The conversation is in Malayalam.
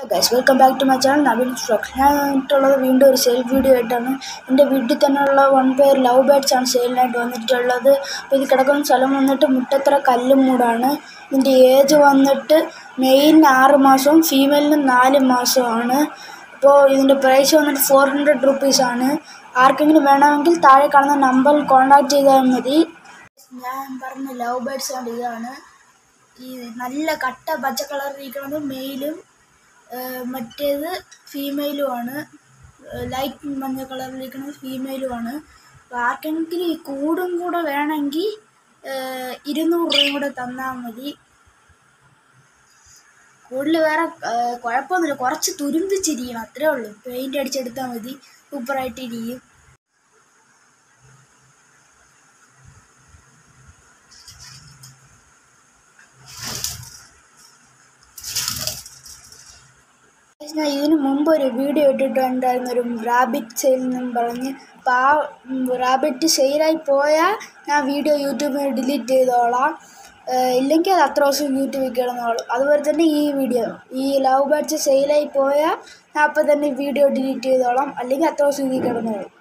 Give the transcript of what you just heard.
Guys, welcome back to my channel. ഞാനായിട്ടുള്ളത് വീണ്ടും ഒരു സെയിൽ വീഡിയോ ആയിട്ടാണ്. എൻ്റെ വീട്ടിൽ തന്നെയുള്ള 1 pair ലവ് ബേർഡ്സ് ആണ് സെയിലിനായിട്ട് വന്നിട്ടുള്ളത്. അപ്പോൾ ഇത് കിടക്കുന്ന സ്ഥലം വന്നിട്ട് മുട്ടത്തറ കല്ലുമൂടാണ്. ഇതിൻ്റെ ഏജ് വന്നിട്ട് മെയിലിന് 6 മാസവും ഫീമെയിലിന് 4 മാസവുമാണ്. അപ്പോൾ ഇതിൻ്റെ പ്രൈസ് വന്നിട്ട് 400 rupees ആണ്. ആർക്കെങ്കിലും വേണമെങ്കിൽ താഴെ കാണുന്ന നമ്പറിൽ കോൺടാക്ട് ചെയ്താൽ മതി. ഞാൻ പറഞ്ഞ ലവ് ബേർഡ്സ് ആണ് ഇതാണ്. ഈ നല്ല കട്ട പച്ച കളറിൽ ഇരിക്കുന്നത് മെയിലും മറ്റേത് ഫീമെയിലുമാണ്. ലൈറ്റ് മഞ്ഞ കളറിലിരിക്കുന്നത് ഫീമെയിലുമാണ്. അപ്പോൾ ആർക്കെങ്കിലും ഈ കൂടും കൂടെ വേണമെങ്കിൽ 200 രൂപയും കൂടെ തന്നാൽ മതി. കൂടുതൽ വേറെ കുഴപ്പമൊന്നുമില്ല, കുറച്ച് തുരുമ്പിച്ചിരിക്കണം, അത്രേ ഉള്ളൂ. പെയിൻ്റ് അടിച്ചെടുത്താൽ മതി, സൂപ്പറായിട്ടിരിക്കും. ഞാൻ ഇതിനു മുമ്പ് ഒരു വീഡിയോ ഇട്ടിട്ടുണ്ടായിരുന്നു, ഒരു റാബിറ്റ് സെയിൽ എന്നും പറഞ്ഞ്. അപ്പോൾ ആ റാബിറ്റ് സെയിലായി പോയാൽ ഞാൻ വീഡിയോ യൂട്യൂബിൽ ഡിലീറ്റ് ചെയ്തോളാം, ഇല്ലെങ്കിൽ അത് അത്ര ദിവസം യൂട്യൂബിൽ കിടന്നോളും. അതുപോലെ തന്നെ ഈ വീഡിയോ, ഈ ലവ് ബേർഡ്സ് സെയിലായി പോയാൽ ഞാൻ അപ്പോൾ തന്നെ വീഡിയോ ഡിലീറ്റ് ചെയ്തോളാം, അല്ലെങ്കിൽ അത്ര ദിവസം ഇതിൽ കിടന്നോളും.